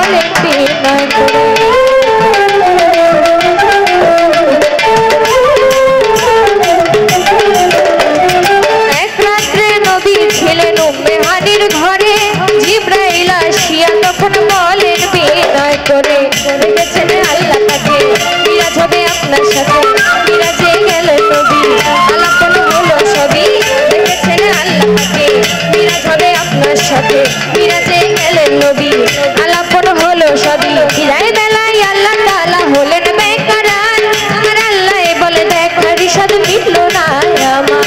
বলেন বিনয় করে। এক রাত্রে নবী ছিলেন উম্মে হানির ঘরে, জিবরাইল আসিয়া তখন বলেন বিনয় করে, দেখেছেন আল্লাহ পাকে বিরাজ হবে আপনার সাথে, বিরাজে গেলেন নবী আলাপন হলো সবই, দেখেছেন আল্লাহ পাকে বিরাজ হবে আপনার সাথে, বিরাজে গেলেন নবী আলাপন হলো সবই। বিদায় বেলায় আল্লাহ তাআলা হলেন বেকরার, আমার আল্লাহ বলে দেখার ইশাদ মিটল না আমার।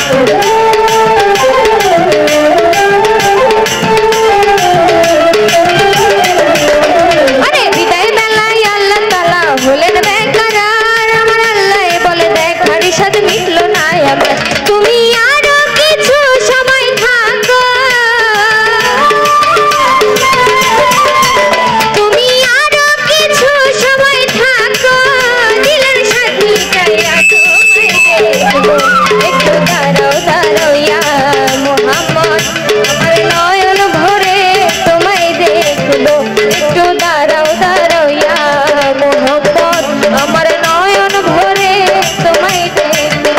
তুমি আরো কিছু সময় থাকো, তুমি আরো কিছু সময় থাকো, দিলের সাথী চাইয়া একটু দাঁড়াও দাঁড়াও ইয়া মুহাম্মদ, আমার নয়ন ভরে তোমায় দেখবো, একটু দাঁড়াও দাঁড়াও ইয়া মুহাম্মদ, আমার নয়ন ভরে তোমায় দেখবো।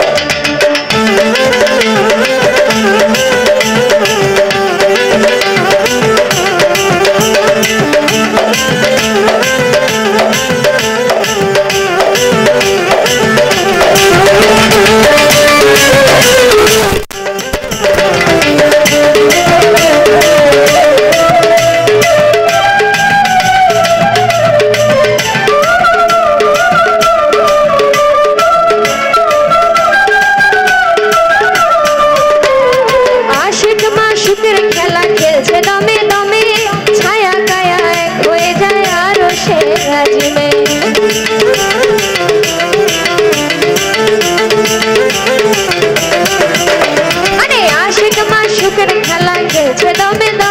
খেলা খেলছে দমে দমে, ছায়া কায়া এক হয়ে যায় আরো সে রাজিমে। আরে আশিক মাশুকের খেলা খেলছে দমে দমে,